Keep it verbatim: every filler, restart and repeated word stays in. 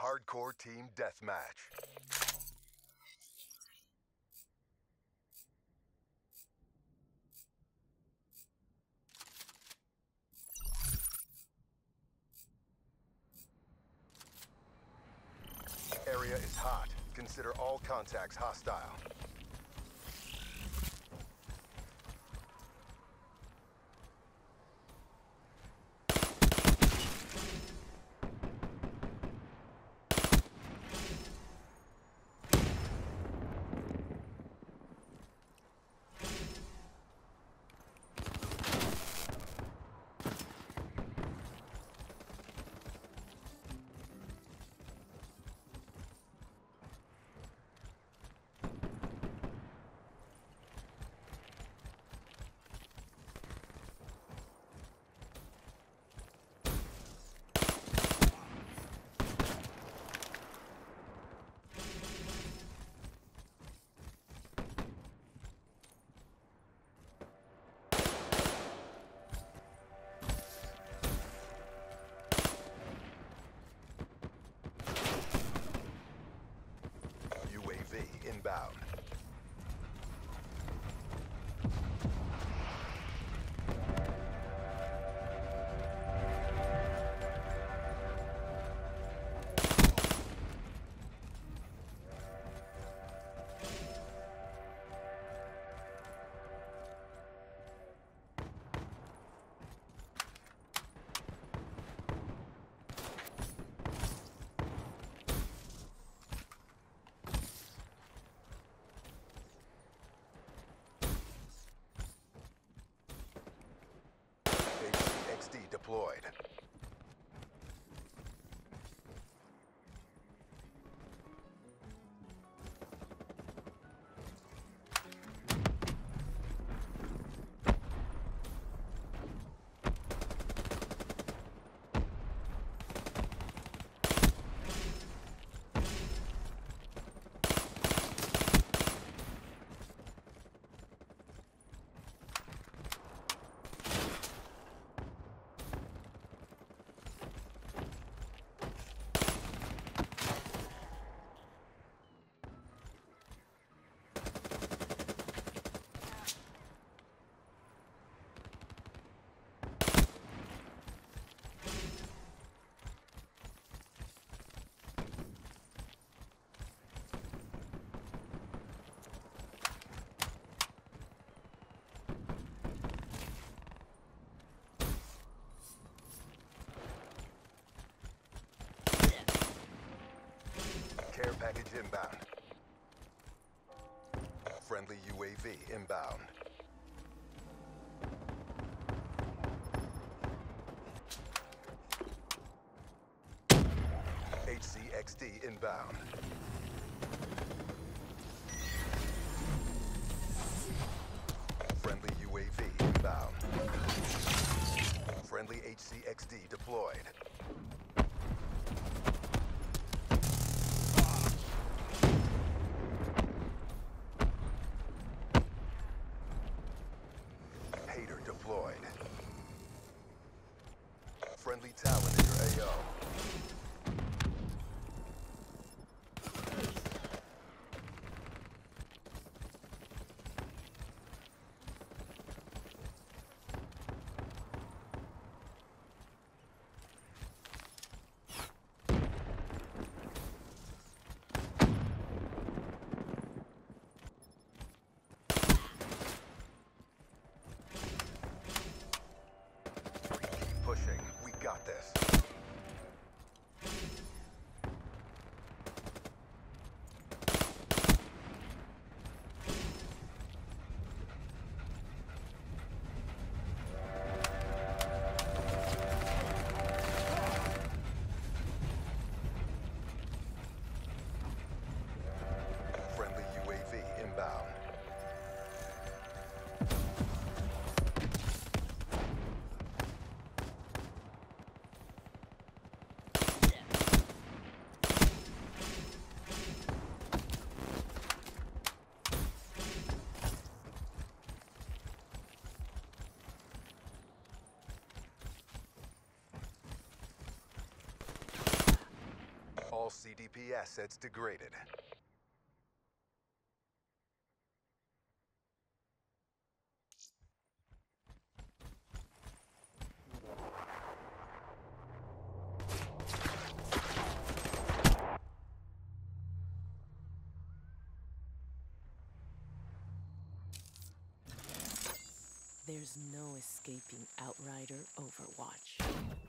Hardcore Team Deathmatch. Area is hot. Consider all contacts hostile. U A V inbound. X D deployed. Care package inbound. Friendly U A V inbound. H C X D inbound. Friendly U A V inbound. Friendly H C X D deployed. Deployed. Friendly Talon in your A O. Pushing. We got this. C D P assets degraded. There's no escaping Outrider Overwatch.